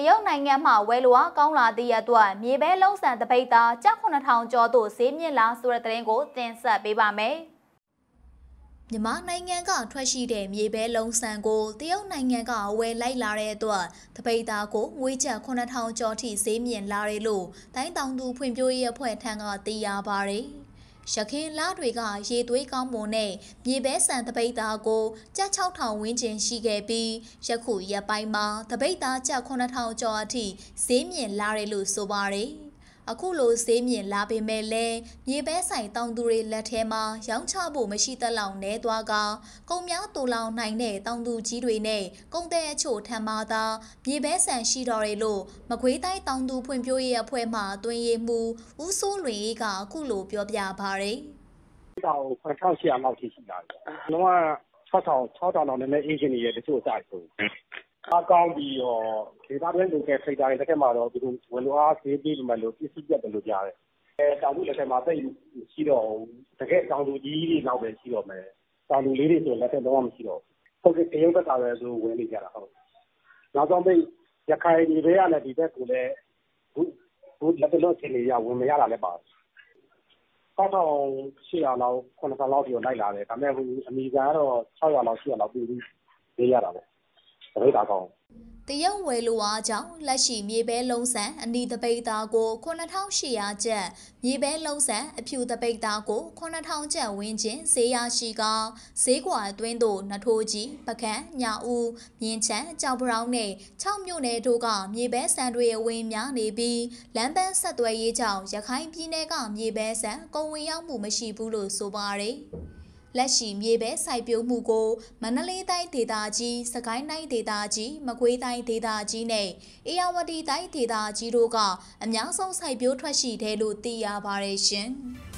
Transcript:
ရုတ်နိုင်ငံမှာဝယ်လိုအားကောင်းလာသည့်အတွက်မြေပဲလုံးဆန်တပိတ်သားကျပ်9000ကျော်သို့ဈေးမြင့်လာဆိုတဲ့သတင်းကိုတင်ဆက်ပေးပါမယ်။မြန်မာနိုင်ငံကထွက်ရှိတဲ့မြေပဲလုံးဆန်ကိုတရုတ်နိုင်ငံကဝယ်လိုက်လာတဲ့အတွက်တပိတ်သားကိုငွေကျပ်9000ကျော်ထိဈေးမြင့်လာတယ်လို့တိုင်းတောင်သူဖွံ့ဖြိုးရေးအဖွဲ့ထံကသိရပါတယ်။ရခိုင်လတွေကရေသွေးကောင်းမွန်တဲ့မြေပဲဆန်တပိတ်သားကိုကျပ်6000ဝန်းကျင်ရှိခဲ့ပြီးယခုရက်ပိုင်းမှာတပိတ်သားကျပ်9000ကျော်အထိဈေးမြင့်လာတယ်လို့ဆိုပါတယ်။အခုလိုဈေးမြင့်လာပေမဲ့လည်းမြေပဲဆိုင်တောင်သူတွေလက်ထဲမှာရောင်းချဖို့မရှိသလောက်နဲသွားကကုန်များတူလောင်နိုင်တဲ့တောင်သူကြီးတွေနဲ့ကုန်တဲ့အချို့ထံမှသာမြေပဲဆန်ရှိတော်တယ်လို့မကွေးတိုင်းတောင်သူဖွံ့ဖြိုးရေးအဖွဲ့မှတွင်ရေးမှုဦးစိုးလွင်ကအခုလိုပြောပြပါရယ်။တောင်1800လောက်ထိရှိလာတယ်။လုံးဝ6000တောင်နဲ့အေးရှင်တွေရဲ့တချို့အစားဆိုအားကောင်းပြီးတော့ဒေသတွင်းလူငယ်ထိပ်တိုင်းတစ်ခါမှတော့ဒီလိုဝယ်လိုအားဈေးပြီးမှလို့ပစ္စည်းပြတ်တယ်လို့ကြားတယ်။တောင်သူလက်ထက်မှာသိရှိတော့တကယ်တောင်သူကြီးတွေနောက်ပဲရှိတော့မယ်။တောင်သူလေးတွေဆိုလက်ထက်တော့မရှိတော့ဘူး။ဟုတ်ကဲ့တရုတ်ဘက်ကပဲဆိုဝင်နေကြတာဟုတ်။နောက်ဆုံးပိတ်ရခိုင်ပြည်တွေကလည်းဒီဘက်ကိုလည်းဘူးလက်တလို့ချင်းနေရဝင်မရတာလည်းပါတယ်။6800လောက်9000လောက်ပြောလိုက်လာတယ်ဒါပေမဲ့အမိကန်ကတော့600လောက်800လောက်ပြီးနေရတာပေါ့တပိတ်သားကောင်းတရုတ်ဝယ်လိုအားကြောင့်လက်ရှိမြေပဲလုံးဆန်အနီတပိတ်သားကို9800ကျပ်မြေပဲလုံးဆန်အဖြူတပိတ်သားကို9000ကျပ်ဝန်းကျင်ဈေးရရှိကဈေးကွာအတွင်းသို့နထိုးကြီးပကံညာဦးမြင်းချမ်းကြောက်ပြောင်းနဲ့6မြို့နယ်တို့ကမြေပဲဆန်တွေအဝင်များနေပြီးလမ်းပန်းဆက်သွယ်ရေးကြောင့်ရခိုင်ပြည်နယ်ကမြေပဲဆန်ကုန်ဝင်ရောက်မှုမရှိဘူးလို့ဆိုပါတယ်လက်ရှိမြေပဲစိုက်ပျိုးမှုကိုမန္တလေးတိုင်းဒေသကြီးစကိုင်းတိုင်းဒေသကြီးမကွေးတိုင်းဒေသကြီးနဲ့အေရဝတီတိုင်းဒေသကြီးတို့ကအများဆုံးစိုက်ပျိုးထွက်ရှိတယ်လို့သိရပါတယ်ရှင်။